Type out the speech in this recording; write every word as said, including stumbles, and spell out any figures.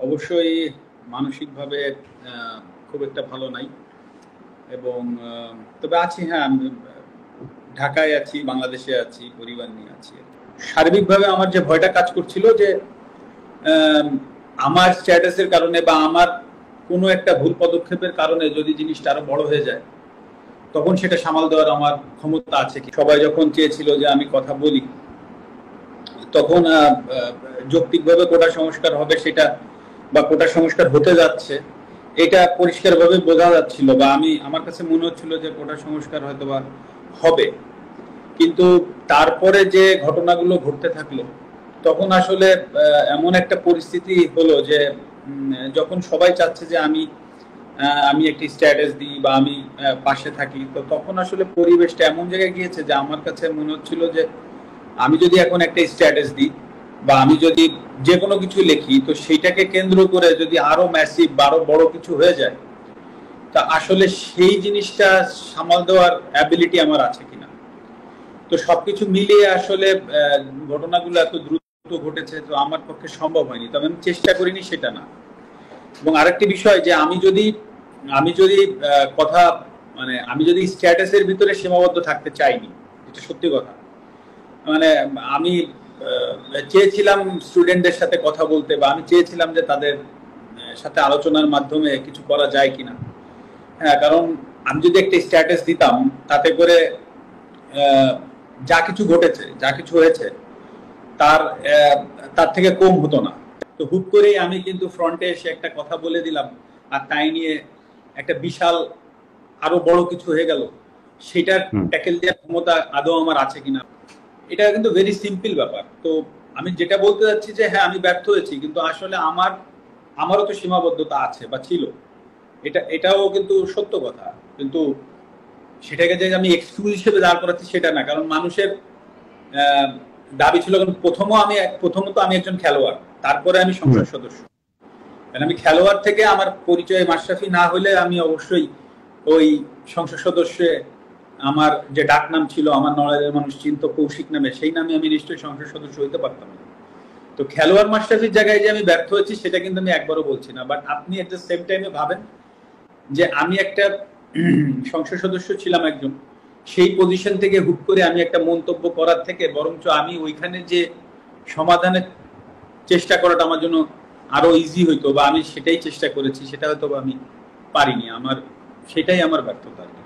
অবশ্যই মানসিকভাবে আহ, খুব একটা ভালো নাই এবং আহ, তবে আছি, হ্যাঁ আমি ঢাকায় আছি, বাংলাদেশে আছি, পরিবার নিয়ে আছি। সার্বিকভাবে আমার যে ভয়টা কাজ করছিল যে আহ, আমার স্ট্যাটাসের কারণে বা আমার কোনো একটা ভুল পদক্ষেপের কারণে যদি জিনিসটা আরো বড় হয়ে যায়, তখন সেটা সামাল দেওয়ার আমার ক্ষমতা আছে কি। সবাই যখন চেয়েছিল যে আমি কথা বলি, তখন আহ, আহ, যৌক্তিকভাবে কোটা সংস্কার হবে সেটা বা কোটা সংস্কার হতে যাচ্ছে এটা পরিষ্কারভাবে বোঝা যাচ্ছিল, বা আমি আমার কাছে মনে হচ্ছিল যে কোটা সংস্কার হয়তো বা হবে। কিন্তু তারপরে যে ঘটনাগুলো ঘটতে থাকলো, তখন আসলে আহ, এমন একটা পরিস্থিতি হলো যে উম, যখন সবাই চাচ্ছে যে আমি আহ, আমি একটি স্ট্যাটাস দিই বা আমি আহ, পাশে থাকি, তো তখন আসলে পরিবেশটা এমন জায়গায় গিয়েছে যে আমার কাছে মনে হচ্ছিল যে আমি যদি এখন একটা স্ট্যাটাস দিই বা আমি যদি যে কোনো কিছু লিখি, তো সেইটাকে কেন্দ্র করে যদি আরো ম্যাসিভ বা আরো বড় কিছু হয়ে যায়, তা আসলে সেই জিনিসটা সামাল দেওয়ার অ্যাবিলিটি আমার আছে কিনা। তো সবকিছু মিলিয়ে আসলে আহ, ঘটনাগুলো এত দ্রুত ঘটেছে, তো আমার পক্ষে সম্ভব হয়নি, তবে আমি চেষ্টা করিনি সেটা না। এবং আরেকটি বিষয় যে আমি যদি আমি যদি আহ, কথা মানে আমি যদি স্ট্যাটাসের ভিতরে সীমাবদ্ধ থাকতে চাইনি, এটা সত্যি কথা। মানে আমি আহ, চেয়েছিলাম স্টুডেন্টদের সাথে কথা বলতে, বা আমি চেয়েছিলাম যে তাদের আহ, সাথে আলোচনার মাধ্যমে কিছু করা যায় কিনা। হ্যাঁ, কারণ আমি যদি একটা স্ট্যাটাস দিতাম, তাতে করে আহ, যা কিছু ঘটেছে, যা কিছু হয়েছে, তার আহ, তার থেকে কম হতো না। তো হুট করেই আমি কিন্তু ফ্রন্টে এসে একটা কথা বলে দিলাম, আর তাই নিয়ে একটা বিশাল আরো বড় কিছু হয়ে গেল, সেটার হুম। ট্যাকেল দেওয়ার ক্ষমতা আদৌ আমার আছে কিনা। এটা কিন্তু ভেরি সিম্পল ব্যাপার। তো আমি যেটা বলতে চাচ্ছি যে হ্যাঁ আমি ব্যর্থ হয়েছি, কিন্তু আসলে আমার আমারও তো সীমাবদ্ধতা আছে বা ছিল। এটা এটাও কিন্তু সত্য কথা। কিন্তু সেটাকে যে আমি এক্সকিউজ হিসেবে দাঁড় করাচ্ছি সেটা না, কারণ মানুষের আহ, দাবি ছিল, কারণ প্রথমও আমি প্রথমত আমি একজন খেলোয়াড়, তারপরে আমি হুম। সংসদ সদস্য। কারণ আমি খেলোয়াড় থেকে আমার পরিচয় মাশরাফি না হলে আমি অবশ্যই ওই সংসদ সদস্যে আমার যে ডাক নাম ছিল, আমার নড়াইলের মানুষ চিন্ত কৌশিক নামে, সেই নামে আমি নিশ্চয়ই সংসদ সদস্য হইতে পারতাম না। তো খেলোয়াড় মাশরাফির জায়গায় যে আমি ব্যর্থ হয়েছি সেটা কিন্তু আমি একবারও বলছি না, বাট আপনি এট দ্য সেম টাইমে ভাবেন যে আমি একটা সংসদ সদস্য ছিলাম একজন, সেই পজিশন থেকে হুট করে আমি একটা মন্তব্য করার থেকে বরঞ্চ আমি ওইখানে যে সমাধানের চেষ্টা করাটা আমার জন্য আরো ইজি হইতো, বা আমি সেটাই চেষ্টা করেছি, সেটা হয়তো বা আমি পারিনি। আমার সেটাই আমার ব্যর্থতা।